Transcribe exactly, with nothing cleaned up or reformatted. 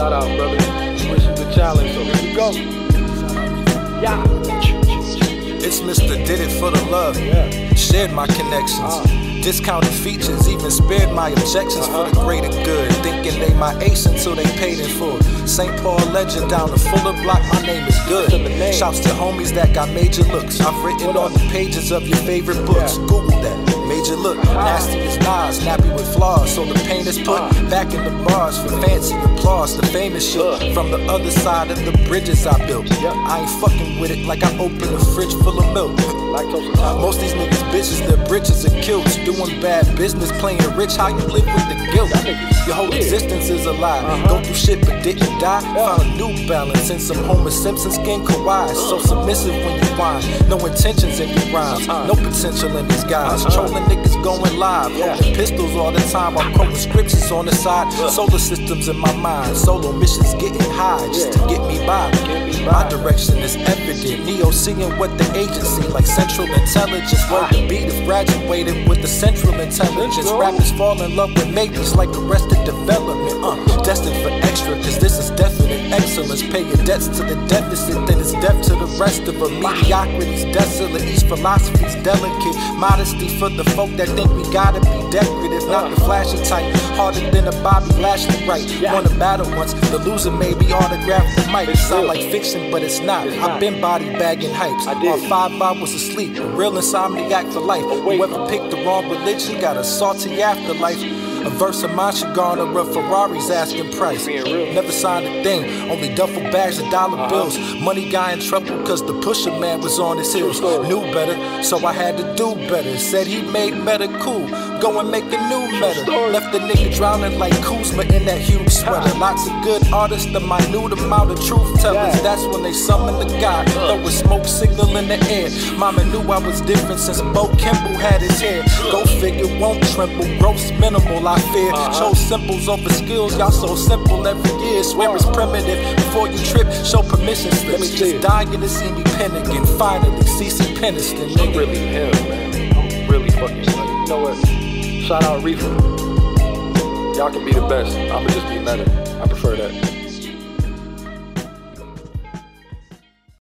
Shout out, brother. Wish you the challenge, so here we go. Yeah. It's Mister Did It for the love. Yeah. Shared my connections. Uh. Discounted features, even spared my objections uh-huh. for the greater good. Thinking they my ace until they paid in full. Saint Paul legend down the Fuller block, my name is good. Shouts to homies that got major looks. I've written on the pages of your favorite books. Yeah. Google that. Major look, nasty as Nas, snappy with flaws. So the pain is put back in the bars for fancy applause. The famous shit from the other side of the bridges I built. I ain't fucking with it like I opened a fridge full of milk. Most these niggas bitches, their britches are kilts. Doing bad business, playing rich, how you live with the guilt. Your whole existence is a lie. Go through shit but didn't die. Found a new balance in some Homer Simpson skin Kawhi. So submissive when you whine. No intentions in your rhymes. No potential in these guys. Trolling niggas going live. Holding pistols all the time while quoting scriptures on the side. Solar systems in my mind. Solo missions getting high just to get me by. My direction is evident. Neo seeing what the agency like Central Intelligence. Word the beat is graduated with the Central Intelligence. Rappers fall in love with maybes like Arrested Development. Uh, destined for extra, cause this is definite excellence. Pay your debts to the deficit, then it's death to the rest of them. Mediocrity's desolate, these philosophies delicate. Modesty for the folk that think we gotta be decorative, not the flashy type. Harder than a Bobby Lashley right. Won a battle once, the loser may be autographed the mic. It sound like fiction, but it's not. I've been body bagging hypes. While five hours of sleep, a real insomniac for life. Whoever picked the wrong religion got a salty afterlife. A verse of mine should garner a Ferrari's asking price. Never signed a thing, only duffel bags of dollar bills. Money guy in trouble cause the pusher man was on his heels. Knew better, so I had to do better. Said he made meta cool, go and make a new meta. Left the nigga drowning like Kuzma in that huge sweater. Lots of good artists, the minute amount of truth tellers. That's when they summon the God, throw a smoke signal in the air. Mama knew I was different since Bo Kimball had his hair. Go figure, won't tremble, gross minimal I fear. Uh-huh. Chose symbols over skills, y'all so simple every year. Swear it's primitive, before you trip, show permission slips. Just dying to see me pen again, finally, C C Peniston, nigga. I'm really him, man. I'm really fucking like, you know what? Shout out Reefer. Y'all can be the best, I'ma just be meta. I prefer that.